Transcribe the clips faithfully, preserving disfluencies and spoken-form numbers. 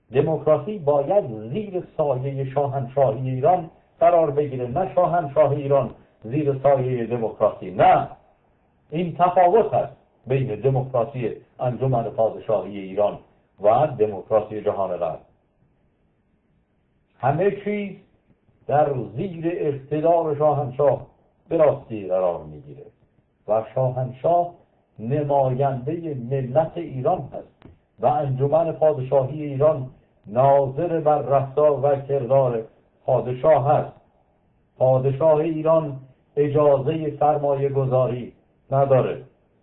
دموکراسی باید زیر سایه شاهنشاهی ایران قرار بگیره، نه شاهنشاه ایران زیر سایه دموکراسی. نه، این تفاوت است بین دموکراسی انجمن پادشاهی ایران و دموکراسی جهان غرب. همه چیز در زیر اقتدار شاهنشاه به راستی قرار میگیره و شاهنشاه نماینده ملت ایران هست و انجمن پادشاهی ایران ناظر بر رفتار و کردار پادشاه هست. پادشاه ایران اجازه سرمایه گذاری نداره.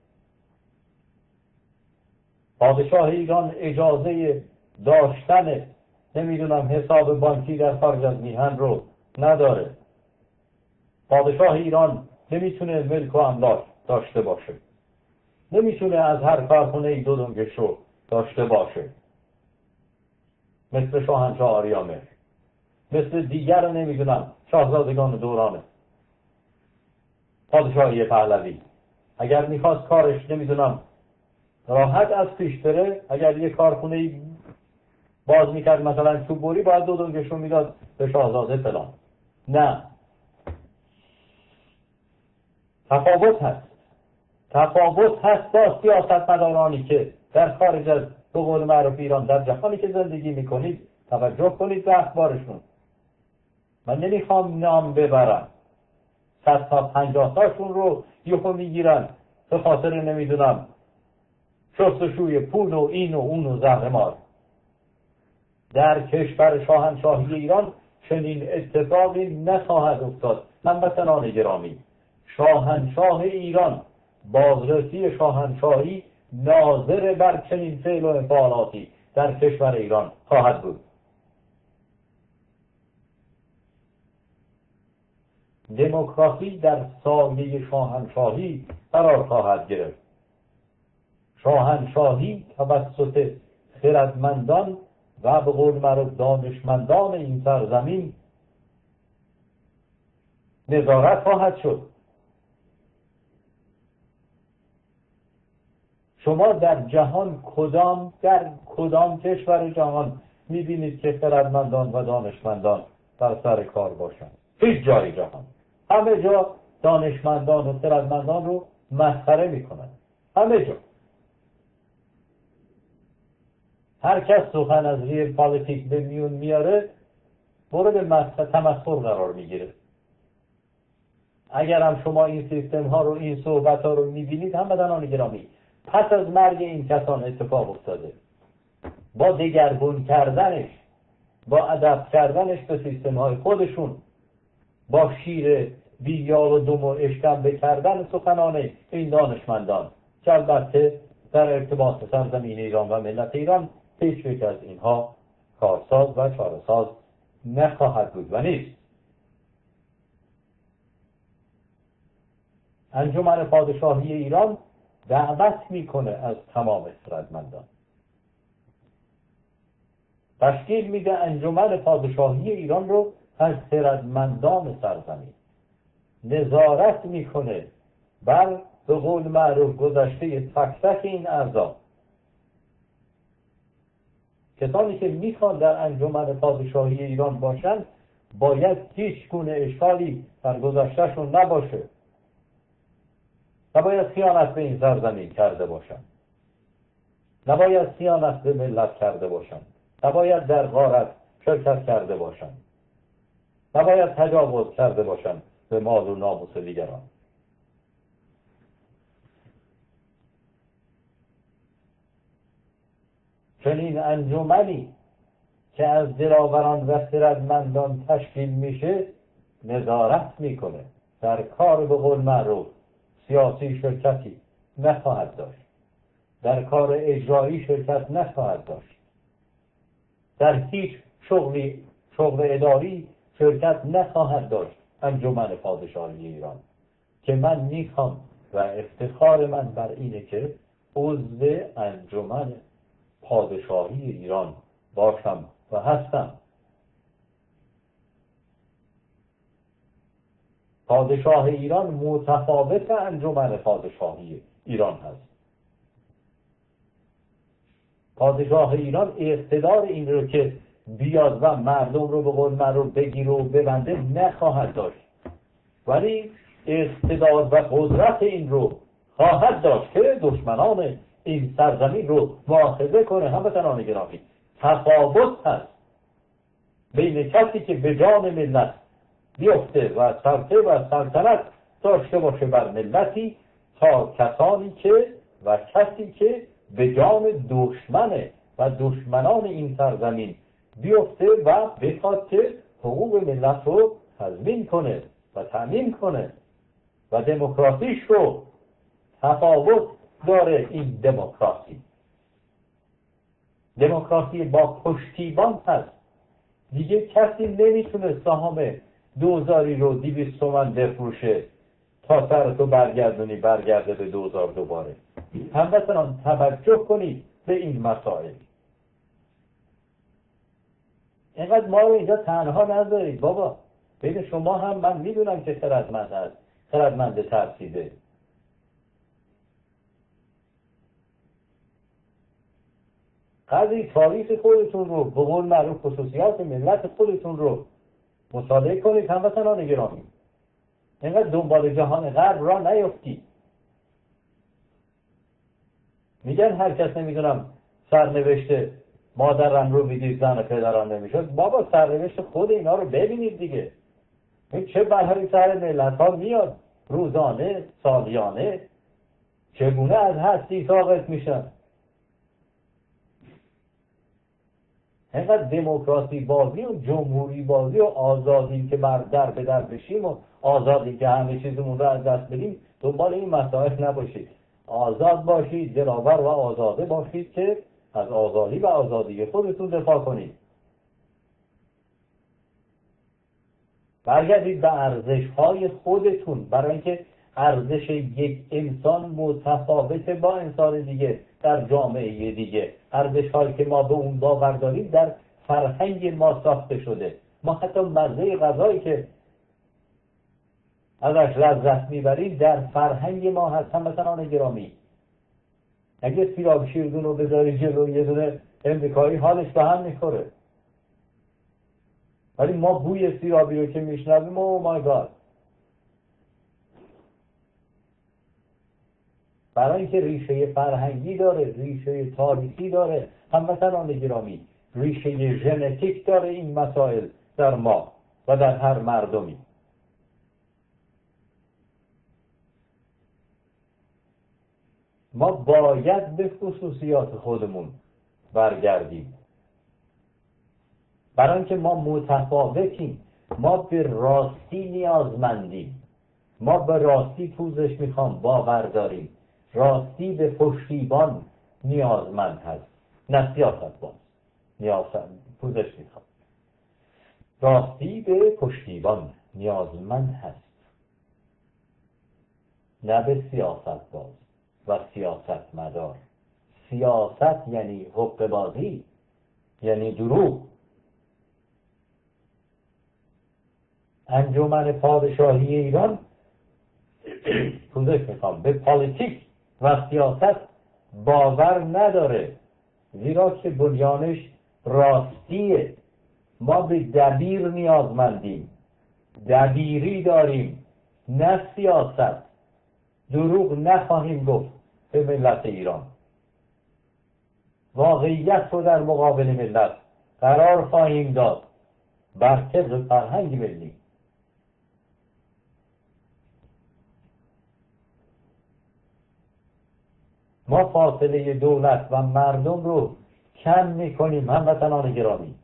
پادشاه ایران اجازه داشتن نمیدونم حساب بانکی در خارج از میهن رو نداره. پادشاه ایران نمیتونه ملک و املاک داشته باشه، نمیتونه از هر کارخونه ای دو دنگش رو داشته باشه، مثل شاهنشاه آریامهر، مثل دیگر نمیدونم شاهزادگان دوران پادشاهی پهلوی. اگر میخواست کارش نمیدونم راحت از پیش بره، اگر یه کارخونه ای باز میکرد مثلا چوبوری، باید دو دنگش رو میداد به شاهزاده فلان. نه، تفاوت هست. تفاوت هست با سیاستمدارانی که در خارج از به قول معروف ایران در جهانی که زندگی میکنید. توجه کنید به اخبارشون. من نمیخوام نام ببرم، صد تا پنجاه تاشون رو یهو میگیرن به خاطر نمیدونم شستشوی پول و این و اون و زهرمار. در کشور شاهنشاهی ایران چنین اتفاقی نخواهد افتاد. هموطنان گرامی، شاهنشاه ایران، بازرسی شاهنشاهی ناظر بر چنین فعل و انفعالاتی در کشور ایران خواهد بود. دموکراسی در سایه شاهنشاهی قرار خواهد گرفت. شاهنشاهی توسط خردمندان و به قول معروف دانشمندان این سرزمین نظارت خواهد شد. شما در جهان کدام در کدام کشور جهان میبینید که خردمندان و دانشمندان در سر کار باشند؟ هیچ جای جهان. همه جا دانشمندان و خردمندان رو مسخره میکنند. همه جا. هر کس سخن از ریل پالیتیک به میون میاره مورد تمسخر قرار میگیره. اگر هم شما این سیستم ها رو، این صحبت ها رو میبینید، هموطنان گرامی، پس از مرگ این کسان اتفاق افتاده. با دگرگون کردنش، با ادب کردنش به سیستم های خودشون، با شیر بیار و دم و اشکمبه کردن سخنان این دانشمندان که البته در ارتباط سرزمین ایران و ملت ایران هیچ یک از اینها کارساز و چاره‌ساز نخواهد بود و نیست. انجمن پادشاهی ایران دعوت میکنه از تمام خردمندان، تشکیل میده انجمن پادشاهی ایران رو از خردمندان سرزمین، نظارت میکنه بر به قول معروف گذشته تک تک این اعضا. کسانی که میخوان در انجمن پادشاهی ایران باشند باید هیچ گونه اشکالی در گذشتهشون نباشه، نباید خیانت به این سرزمین کرده باشند، نباید خیانت به ملت کرده باشند، نباید در غارت شرکت کرده باشند، نباید تجاوز کرده باشند به مال و ناموس دیگران. چنین انجمنی که از دلاوران و خردمندان تشکیل میشه نظارت میکنه، در کار به قول معروف سیاسی شرکتی نخواهد داشت، در کار اجرایی شرکت نخواهد داشت، در هیچ شغلی شغل اداری شرکت نخواهد داشت. انجمن پادشاهی ایران که من میخوام و افتخار من بر اینه که عضو انجمن پادشاهی ایران باشم و هستم. پادشاه ایران متفاوت انجمن پادشاهی ایران هست. پادشاه ایران اقتدار این رو که بیاد و مردم رو به قول معروف بگیره و ببنده نخواهد داشت، ولی اقتدار و قدرت این رو خواهد داشت که دشمنان این سرزمین رو مؤاخذه کنه. هموطنان گرامی، تفاوت هست بین کسی که به جان ملت بیفته و سلطه و سلطنت داشته باشه بر ملتی تا کسانی که و کسی که به جان دشمنه و دشمنان این سرزمین بیفته و بخواد که حقوق ملت رو تضمین کنه و تامین کنه و دموکراسیش رو. تفاوت داره این دموکراسی. دموکراسی با پشتیبان هست. دیگه کسی نمیتونه سهام دوزاری رو دیویست تومن بفروشه تا سرتو برگردونی برگرده به دوزار دوباره. هموطنان توجه کنید به این مسائل. اینقدر ما رو اینجا تنها نذارید بابا. بین شما هم من میدونم که خردمند هست، خردمند ترسیده. قدری تاریخ خودتون رو به قول معروف خصوصیات ملت خودتون رو مطالعه کنید هموطنان گرامی. اینقدر دنبال جهان غرب را نیفتید. میگن هر کس نمیدونم سرنوشته مادرم رو میدید زن پدران نمیشد. بابا سرنوشت خود اینا رو ببینید دیگه. این چه بلایی سر ملت ها میاد روزانه سالیانه، چگونه از هستی ساقط میشن. اینقدر دموکراسی بازی و جمهوری بازی و آزادی که بر در به در بشیم و آزادی که همه چیزمون رو از دست بدیم دنبال این مسائل نباشید. آزاد باشید، دلاور و آزاده باشید که از آزادی و آزادی خودتون دفاع کنید. برگردید به ارزش‌های خودتون، برای اینکه ارزش یک انسان متفاوت با انسان دیگه در جامعه دیگه. ارزش‌هایی که ما به اون باور داریم در فرهنگ ما ساخته شده. ما حتی مزه غذایی که ازش لذت میبریم در فرهنگ ما هست. هموطنان گرامی، اگه سیراب شیردون رو بذاری جلو یه دونه امریکایی حالش به هم میخوره، ولی ما بوی سیرابی رو که میشنویم او مای گاد. برای اینکه ریشه فرهنگی داره، ریشه تاریخی داره، هموطنان گرامی، ریشه ژنتیک داره این مسائل در ما و در هر مردمی. ما باید به خصوصیات خودمون برگردیم، برای اینکه ما متفاوتیم. ما به راستی نیازمندیم. ما به راستی پوزش میخوام باور داریم. راستی به پشتیبان نیازمند هست، نه سیاست باز نیازمند پوزش میخوام. راستی به پشتیبان نیازمند هست، نه به سیاست باز و سیاست مدار. سیاست یعنی حقه بازی، یعنی دروغ. انجمن پادشاهی ایران پوزش میخوام به پالیتیک و سیاست باور نداره، زیرا که بنیانش راستیه. ما به دبیر نیازمندیم، دبیری داریم، نه سیاست. دروغ نخواهیم گفت به ملت ایران. واقعیت رو در مقابل ملت قرار خواهیم داد بر طبق فرهنگ ملی. ما فاصله دولت و مردم رو کم میکنیم هموطنان گرامی.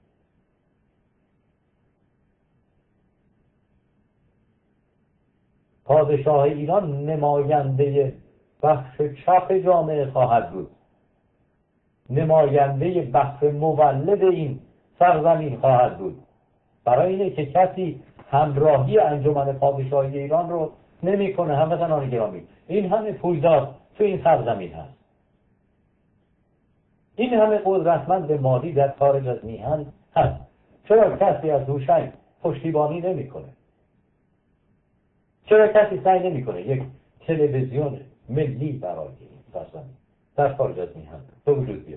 پادشاه ایران نماینده بخش چپ جامعه خواهد بود، نماینده بخش مولد این سرزمین خواهد بود. برای اینه که کسی همراهی انجمن پادشاهی ایران رو نمیکنه. هموطنان گرامی، این همه پویدار تو این سرزمین هست، این همه قدرتمند مالی در خارج از میهن هست. چرا کسی از هوشنگ پشتیبانی نمیکنه؟ چرا کسی سعی نمیکنه یک تلویزیون ملی برای این سرزمین در خارج از میهن به وجود